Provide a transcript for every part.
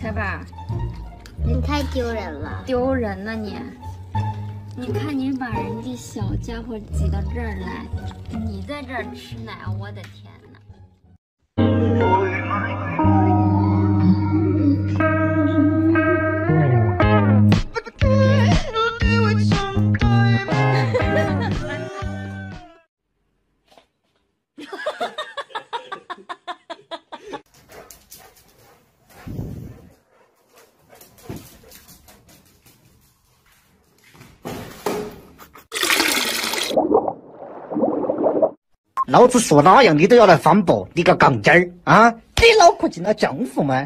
的吧？ 你太丢人了！ 丢人了你！你看你把人家小家伙挤到这儿来，你在这儿吃奶，我的天哪！ 老子说哪样你都要来反驳，你个杠精儿啊！你脑壳进了浆糊吗？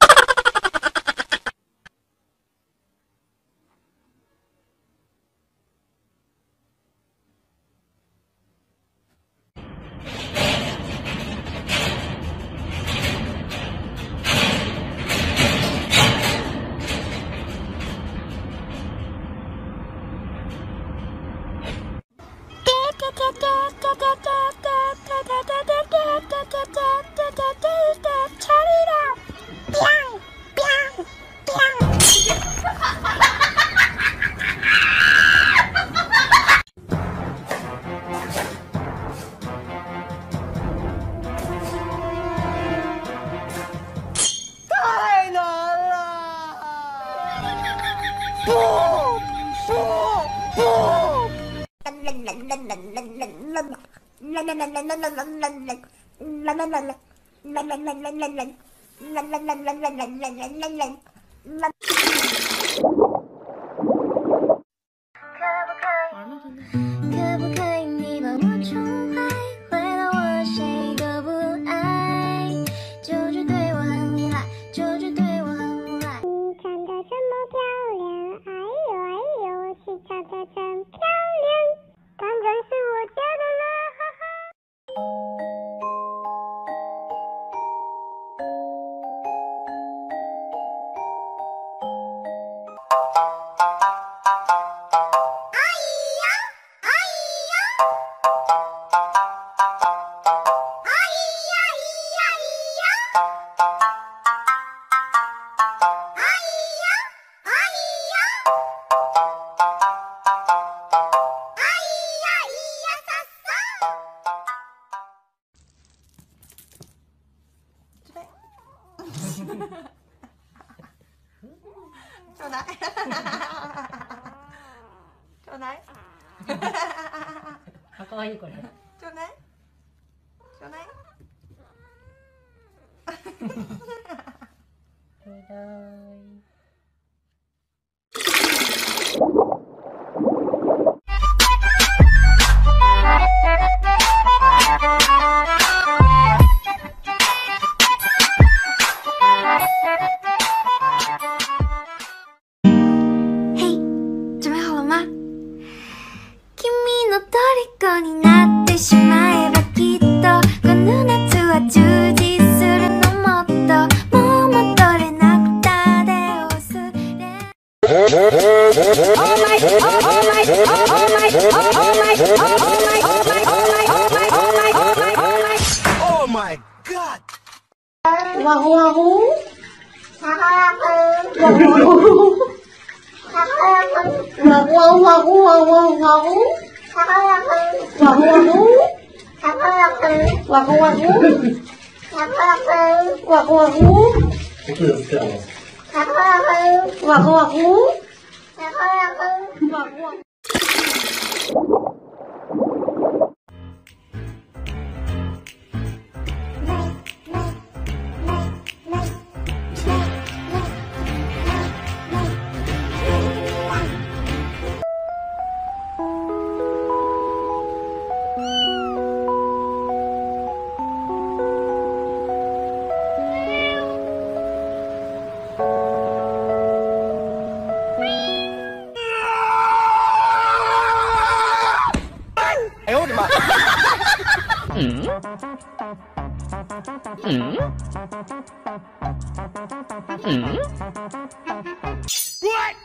太难了！不！ 可不可以你把我宠坏，坏到我谁都不爱？就是对我很依赖，就是对我很无赖。你长得这么漂亮，哎呦哎呦，是长得真漂亮，当然是我家的了，哈哈。 ちょうだいちょうだいかわいいこれ。 ちょうだいちょうだいちょうだい。 虜になってしまえばきっとこの夏は充実するのもっともう戻れなくたで忘れ Oh my god! Wahoo wahoo wahoo wahoo wahoo What?